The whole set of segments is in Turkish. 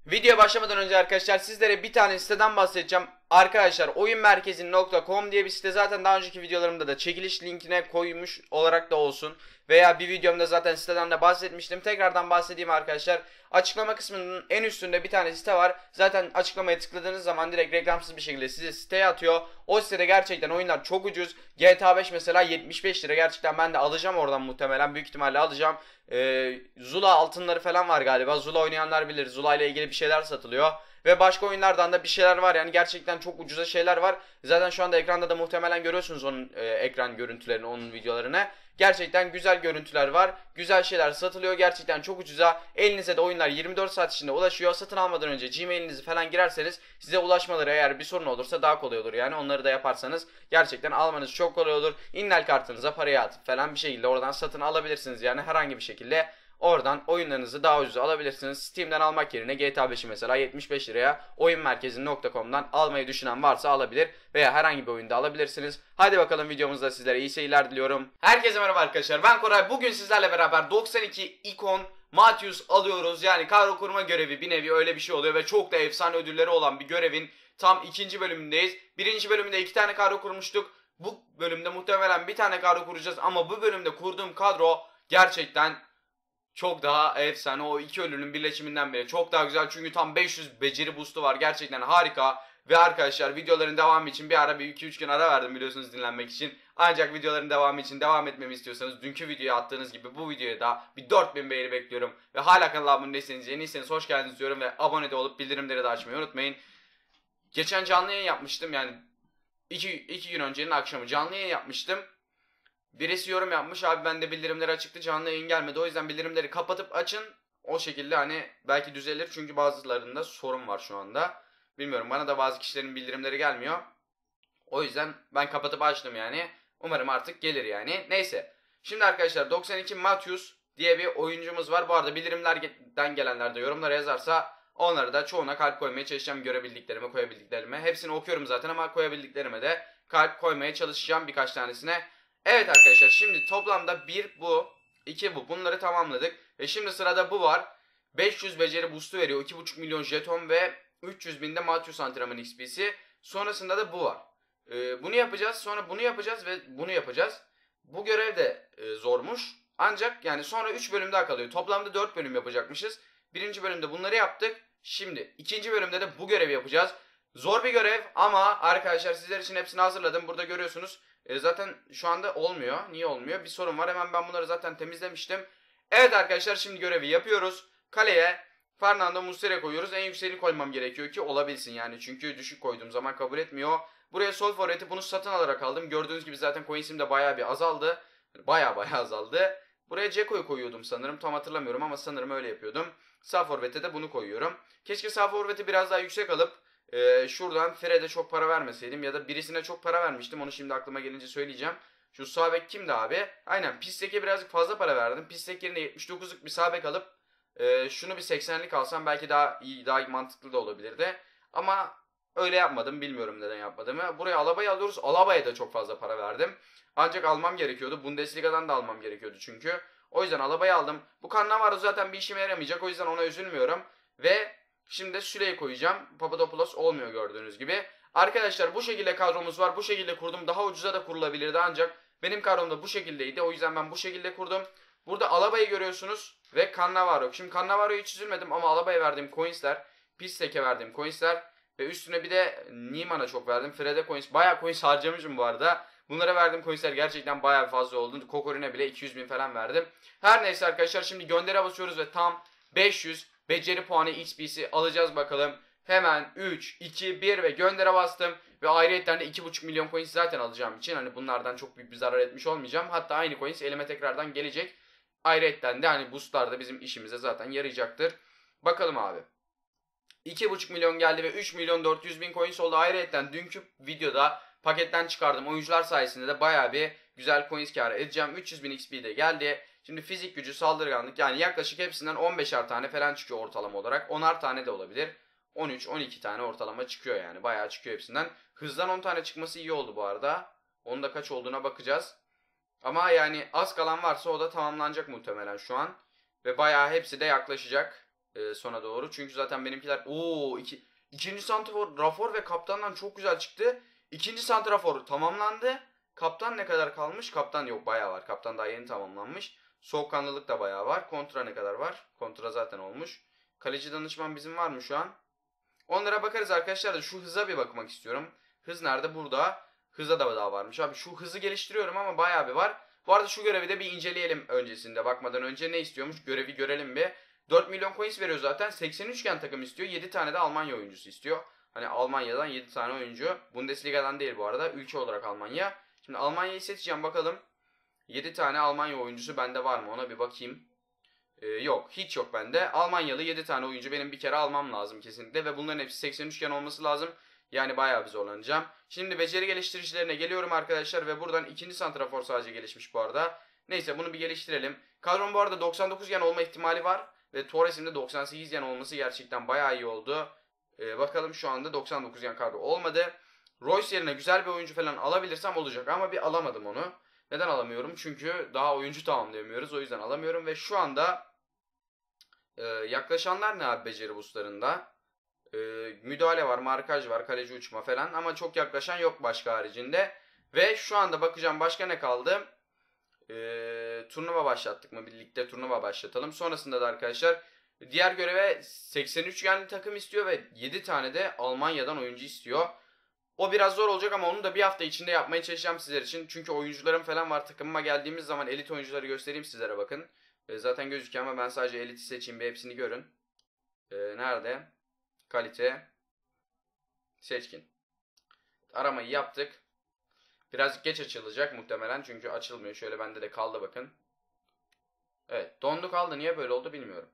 Video başlamadan önce arkadaşlar sizlere bir tane siteden bahsedeceğim. Arkadaşlar oyunmerkezi.com diye bir site, zaten daha önceki videolarımda da çekiliş linkine koymuş olarak da olsun. Veya bir videomda zaten siteden de bahsetmiştim. Tekrardan bahsedeyim arkadaşlar. Açıklama kısmının en üstünde bir tane site var. Zaten açıklamaya tıkladığınız zaman direkt reklamsız bir şekilde size siteye atıyor. O sitede gerçekten oyunlar çok ucuz. GTA 5 mesela 75 lira. Gerçekten ben de alacağım oradan muhtemelen. Büyük ihtimalle alacağım. Zula altınları falan var galiba. Zula oynayanlar bilir. Zula ile ilgili bir şeyler satılıyor. Ve başka oyunlardan da bir şeyler var. Yani gerçekten çok ucuza şeyler var. Zaten şu anda ekranda da muhtemelen görüyorsunuz onun ekran görüntülerini, onun videolarını. Gerçekten güzel görüntüler var. Güzel şeyler satılıyor. Gerçekten çok ucuza. Elinize de oyunlar 24 saat içinde ulaşıyor. Satın almadan önce Gmail'inizi falan girerseniz size ulaşmaları eğer bir sorun olursa daha kolay olur. Yani onları da yaparsanız gerçekten almanız çok kolay olur. İnnal kartınıza parayı atıp falan bir şekilde oradan satın alabilirsiniz. Yani herhangi bir şekilde oradan oyunlarınızı daha ucuza alabilirsiniz. Steam'den almak yerine GTA 5'i mesela 75 liraya oyunmerkezi.com'dan almayı düşünen varsa alabilir. Veya herhangi bir oyunda alabilirsiniz. Hadi bakalım, videomuzda sizlere iyi seyirler diliyorum. Herkese merhaba arkadaşlar, ben Koray. Bugün sizlerle beraber 92 ikon Matius alıyoruz. Yani kadro kurma görevi, bir nevi öyle bir şey oluyor. Ve çok da efsane ödülleri olan bir görevin tam ikinci bölümündeyiz. Birinci bölümde 2 tane kadro kurmuştuk. Bu bölümde muhtemelen bir tane kadro kuracağız. Ama bu bölümde kurduğum kadro gerçekten çok daha efsane. O iki ölünün birleşiminden beri çok daha güzel. Çünkü tam 500 beceri boost'u var. Gerçekten harika. Ve arkadaşlar videoların devamı için bir ara, bir 2-3 gün ara verdim biliyorsunuz, dinlenmek için. Ancak videoların devamı için devam etmemi istiyorsanız dünkü videoya attığınız gibi bu videoya da bir 4000 beğeni bekliyorum. Ve hala kanala abone değilseniz, yeniyseniz hoş geldiniz diyorum ve abone de olup bildirimleri de açmayı unutmayın. Geçen canlı yayın yapmıştım, yani 2 gün öncenin akşamı canlı yayın yapmıştım. Birisi yorum yapmış, abi bende bildirimleri açıktı, canlı yayın gelmedi, o yüzden bildirimleri kapatıp açın. O şekilde hani belki düzelir, çünkü bazılarında sorun var şu anda. Bilmiyorum, bana da bazı kişilerin bildirimleri gelmiyor. O yüzden ben kapatıp açtım yani. Umarım artık gelir yani. Neyse. Şimdi arkadaşlar 92 Matius diye bir oyuncumuz var. Bu arada bildirimlerden gelenler de yorumlara yazarsa onları da çoğuna kalp koymaya çalışacağım. Görebildiklerime, koyabildiklerime. Hepsini okuyorum zaten ama koyabildiklerime de kalp koymaya çalışacağım, birkaç tanesine. Evet arkadaşlar, şimdi toplamda 1 bu, 2 bu. Bunları tamamladık. Ve şimdi sırada bu var. 500 beceri boost'u veriyor. 2,5 milyon jeton ve 300 binde Matius antrenman XP'si. Sonrasında da bu var. Bunu yapacağız, sonra bunu yapacağız ve bunu yapacağız. Bu görev de zormuş. Ancak yani sonra 3 bölüm daha kalıyor. Toplamda 4 bölüm yapacakmışız. Birinci bölümde bunları yaptık. Şimdi ikinci bölümde de bu görevi yapacağız. Zor bir görev ama arkadaşlar sizler için hepsini hazırladım. Burada görüyorsunuz. Zaten şu anda olmuyor. Niye olmuyor? Bir sorun var. Hemen ben bunları zaten temizlemiştim. Evet arkadaşlar, şimdi görevi yapıyoruz. Kaleye Fernando Muslera koyuyoruz. En yükseğini koymam gerekiyor ki olabilsin yani. Çünkü düşük koyduğum zaman kabul etmiyor. Buraya sol forveti, bunu satın alarak aldım. Gördüğünüz gibi zaten coins'im de bayağı bir azaldı. Bayağı azaldı. Buraya Ceko'yu koyuyordum sanırım. Tam hatırlamıyorum ama sanırım öyle yapıyordum. Sağ forvete de bunu koyuyorum. Keşke sağ forveti biraz daha yüksek alıp şuradan Fred'e çok para vermeseydim. Ya da birisine çok para vermiştim. Onu şimdi aklıma gelince söyleyeceğim. Şu sağ bek kimdi abi? Aynen, Pistek'e birazcık fazla para verdim. Pistek yerine 79'luk bir sağ bek alıp şunu bir 80'lik alsam belki daha iyi, daha mantıklı da olabilirdi. Ama öyle yapmadım. Bilmiyorum neden yapmadığımı. Buraya Alaba'yı alıyoruz. Alaba'ya da çok fazla para verdim. Ancak almam gerekiyordu. Bundesliga'dan da almam gerekiyordu çünkü. O yüzden Alaba'yı aldım. Bu Cannavaro zaten bir işime yaramayacak. O yüzden ona üzülmüyorum. Ve şimdi de Süle'yi koyacağım. Papadopoulos olmuyor gördüğünüz gibi. Arkadaşlar bu şekilde kadromuz var. Bu şekilde kurdum. Daha ucuza da kurulabilirdi ancak benim kadrom da bu şekildeydi. O yüzden ben bu şekilde kurdum. Burada Alaba'yı görüyorsunuz ve Cannavaro. Şimdi Cannavaro'yu hiç üzülmedim ama Alaba'ya verdiğim coinsler, Pistek'e verdiğim coinsler ve üstüne bir de Niemann'a çok verdim. Fred'e coins. Bayağı coins harcamışım bu arada. Bunlara verdiğim coinsler gerçekten bayağı fazla oldu. Kokorin'e bile 200 bin falan verdim. Her neyse arkadaşlar, şimdi göndere basıyoruz ve tam 500 beceri puanı XP'si alacağız bakalım. Hemen 3, 2, 1 ve göndere bastım. Ve ayrıyetten de 2,5 milyon coins zaten alacağım için hani bunlardan çok büyük bir zarar etmiş olmayacağım. Hatta aynı coins elime tekrardan gelecek. Ayrıyetten de hani boostlar da bizim işimize zaten yarayacaktır. Bakalım abi. 2,5 milyon geldi ve 3 milyon 400 bin coins oldu. Ayrıca dünkü videoda paketten çıkardım oyuncular sayesinde de bayağı bir güzel coins kârı edeceğim. 300 bin XP de geldi. Şimdi fizik gücü, saldırganlık, yani yaklaşık hepsinden 15'er tane falan çıkıyor ortalama olarak. 10'ar tane de olabilir. 13-12 tane ortalama çıkıyor yani. Bayağı çıkıyor hepsinden. Hızdan 10 tane çıkması iyi oldu bu arada. Onun da kaç olduğuna bakacağız. Ama yani az kalan varsa o da tamamlanacak muhtemelen şu an. Ve bayağı hepsi de yaklaşacak. sona doğru. Çünkü zaten benimkiler ikinci santrafor Rafor ve kaptandan çok güzel çıktı. İkinci santrafor tamamlandı. Kaptan ne kadar kalmış? Kaptan yok, bayağı var. Kaptan daha yeni tamamlanmış. Soğukkanlılık da bayağı var. Kontra ne kadar var? Kontra zaten olmuş. Kaleci danışman bizim var mı şu an? Onlara bakarız arkadaşlar da şu hıza bir bakmak istiyorum. Hız nerede? Burada. Hıza da daha varmış. Abi şu hızı geliştiriyorum ama bayağı bir var. Bu arada şu görevi de bir inceleyelim öncesinde. Bakmadan önce ne istiyormuş? Görevi görelim bir. 4 milyon coins veriyor zaten. 83 gen takım istiyor. 7 tane de Almanya oyuncusu istiyor. Hani Almanya'dan 7 tane oyuncu. Bundesliga'dan değil bu arada. Ülke olarak Almanya. Şimdi Almanya'yı seçeceğim bakalım. 7 tane Almanya oyuncusu bende var mı? Ona bir bakayım. Yok. Hiç yok bende. Almanyalı 7 tane oyuncu benim bir kere almam lazım kesinlikle. Ve bunların hepsi 83 gen olması lazım. Yani bayağı bir zorlanacağım. Şimdi beceri geliştiricilerine geliyorum arkadaşlar. Ve buradan ikinci santrafor sadece gelişmiş bu arada. Neyse bunu bir geliştirelim. Kadron bu arada 99 gen olma ihtimali var. Ve Torres'in de 98 gen olması gerçekten bayağı iyi oldu. Bakalım şu anda 99 gen kadro olmadı. Royce yerine güzel bir oyuncu falan alabilirsem olacak. Ama bir alamadım onu. Neden alamıyorum? Çünkü daha oyuncu tamamlayamıyoruz. O yüzden alamıyorum. Ve şu anda yaklaşanlar ne abi beceri boostlarında? Müdahale var, markaj var, kaleci uçma falan. Ama çok yaklaşan yok başka haricinde. Ve şu anda bakacağım başka ne kaldı? Turnuva başlattık mı? Birlikte turnuva başlatalım. Sonrasında da arkadaşlar diğer göreve 83 genli takım istiyor ve 7 tane de Almanya'dan oyuncu istiyor. O biraz zor olacak ama onu da bir hafta içinde yapmaya çalışacağım sizler için. Çünkü oyuncularım falan var. Takımıma geldiğimiz zaman elit oyuncuları göstereyim sizlere bakın. Zaten gözüküyor ama ben sadece eliti seçeyim, bir hepsini görün. Nerede? Kalite. Seçkin. Aramayı yaptık. Birazcık geç açılacak muhtemelen çünkü açılmıyor. Şöyle bende de kaldı bakın. Evet, dondu kaldı. Niye böyle oldu bilmiyorum.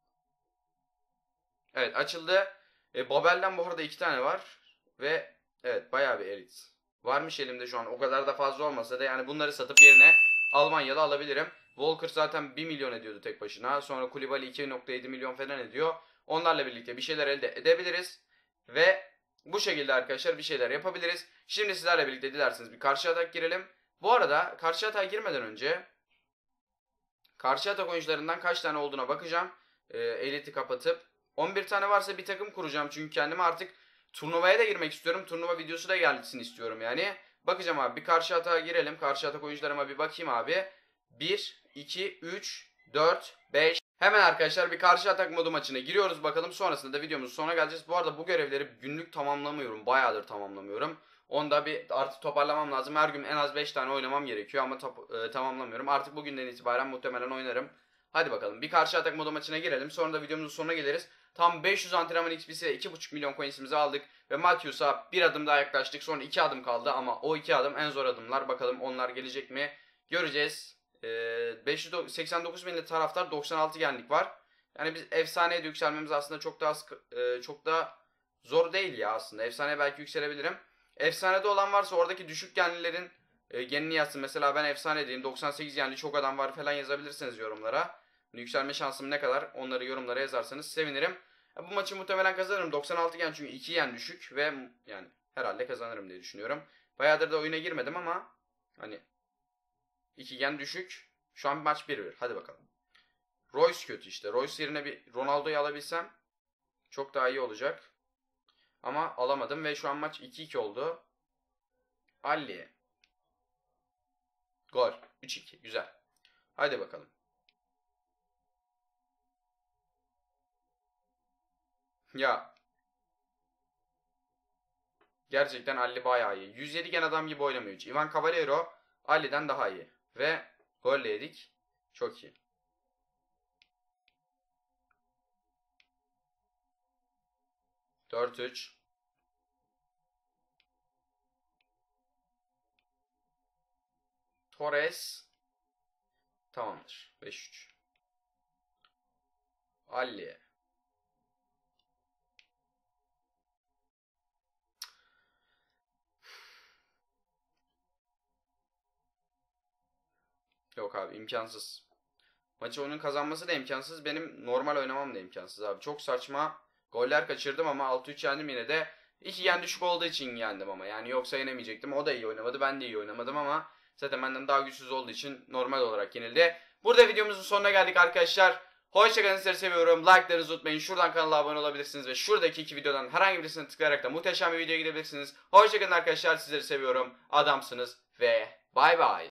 Evet, açıldı. Babel'den bu arada 2 tane var. Ve evet, bayağı bir elit. Varmış elimde şu an. O kadar da fazla olmasa da yani bunları satıp yerine Almanyalı alabilirim. Walker zaten 1 milyon ediyordu tek başına. Sonra Koulibaly 2,7 milyon falan ediyor. Onlarla birlikte bir şeyler elde edebiliriz. Ve bu şekilde arkadaşlar bir şeyler yapabiliriz. Şimdi sizlerle birlikte dilerseniz bir karşı atak girelim. Bu arada karşı atağa girmeden önce karşı atak oyuncularından kaç tane olduğuna bakacağım. Elite'i kapatıp 11 tane varsa bir takım kuracağım. Çünkü kendime artık turnuvaya da girmek istiyorum. Turnuva videosu da gelsin istiyorum yani. Bakacağım abi, bir karşı atağa girelim. Karşı atak oyuncularıma bir bakayım abi. 1, 2, 3, 4, 5. Hemen arkadaşlar bir karşı atak modu maçına giriyoruz bakalım. Sonrasında da videomuzun sonuna geleceğiz. Bu arada bu görevleri günlük tamamlamıyorum. Bayağıdır tamamlamıyorum. Onda bir artık toparlamam lazım. Her gün en az 5 tane oynamam gerekiyor ama tamamlamıyorum. Artık bugünden itibaren muhtemelen oynarım. Hadi bakalım bir karşı atak modu maçına girelim. Sonra da videomuzun sonuna geliriz. Tam 500 antrenman XP'si ve 2,5 milyon coinsimizi aldık. Ve Matthews'a bir adım daha yaklaştık. Sonra 2 adım kaldı ama o 2 adım en zor adımlar. Bakalım onlar gelecek mi? Göreceğiz. 589 binli taraftar, 96 genlik var. Yani biz efsaneye de yükselmemiz aslında çok daha zor değil ya aslında. Efsaneye belki yükselebilirim. Efsanede olan varsa oradaki düşük genlilerin genini yazsın. Mesela ben efsane diyeyim, 98 genli çok adam var falan yazabilirsiniz yorumlara. Yükselme şansım ne kadar, onları yorumlara yazarsanız sevinirim. Bu maçı muhtemelen kazanırım. 96 gen çünkü 2 gen düşük ve yani herhalde kazanırım diye düşünüyorum. Bayağıdır da oyuna girmedim ama hani 2 gen düşük. Şu an maç 1-1. Hadi bakalım. Royce kötü işte. Royce yerine bir Ronaldo'yu alabilsem çok daha iyi olacak. Ama alamadım ve şu an maç 2-2 oldu. Ali. Gol. 3-2. Güzel. Hadi bakalım. Ya. Gerçekten Ali bayağı iyi. 107 gen adam gibi oynamıyor hiç. Ivan Cavallero Ali'den daha iyi. Ve golle yedik. Çok iyi. Dört üç. Torres. Tamamdır. 5-3. Ali. Yok abi, imkansız. Maçı onun kazanması da imkansız. Benim normal oynamam da imkansız abi. Çok saçma goller kaçırdım ama 6-3 yendim yine de. 2 gen düşük olduğu için yendim ama. Yani yoksa yenemeyecektim. O da iyi oynamadı. Ben de iyi oynamadım ama zaten benden daha güçsüz olduğu için normal olarak yenildi. Burada videomuzun sonuna geldik arkadaşlar. Hoşçakalın, sizleri seviyorum. Like'larınızı unutmayın. Şuradan kanala abone olabilirsiniz ve şuradaki iki videodan herhangi birisine tıklayarak da muhteşem bir videoya gidebilirsiniz. Hoşçakalın arkadaşlar, sizleri seviyorum. Adamsınız ve bay bay.